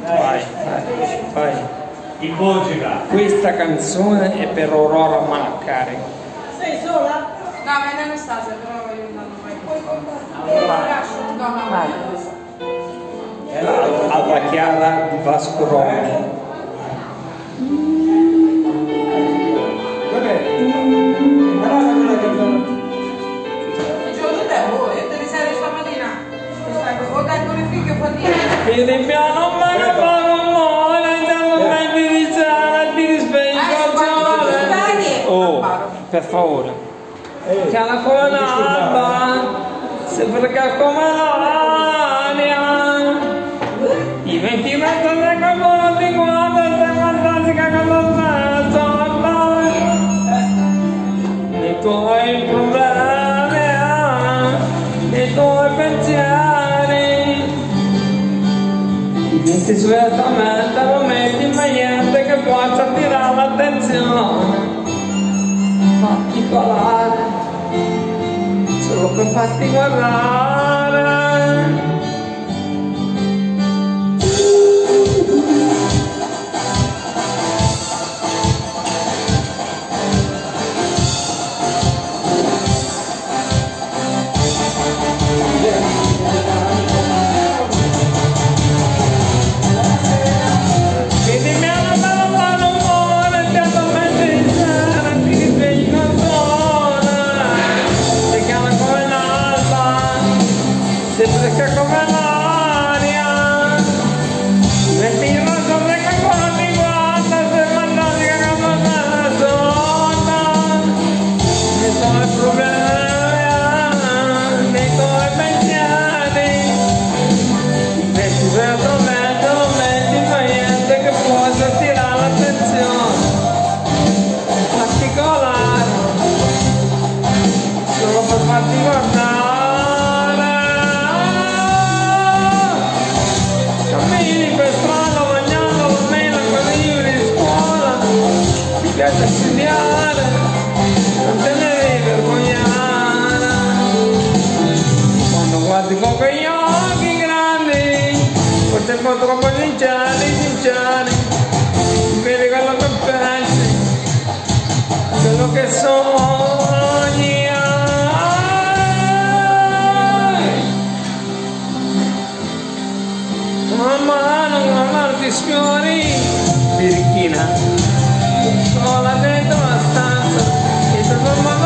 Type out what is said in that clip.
Vai, vai. In Portugal. Questa canzone è per Aurora Malaccari. Sei sola? No, ma è Anastasia, però voglio andare. Alla Chiara di Vasco Roma. Vedi piano ma non fa rumore, non metti di sana, ti risvegli con oh, per favore. Chiara come l'alba, si frega come l'aria. I 20 metri del corpo non ti guarda, sei fantastica quando sei sotto. I tuoi problemi, i tuoi pensieri. Metti svelatamente, lo metti in niente che possa attirare l'attenzione. Particolare, solo per farti guardare. Se fresca come l'aria, metti il rosso fresca quando ti guarda, se fantastica come una zona, nei tuoi problemi, nei tuoi pensieri, metti veramente, non metti mai niente che possa attirare l'attenzione, particolare, solo per farti guardare. Ti piace studiare, non te ne devi vergognare. Quando guardi con quegli occhi grandi, forse un po' troppo sinceri, vedi quello che pensi, quello che sogni. Una mano ti sfiori, birichina. Sola dentro la stanza, e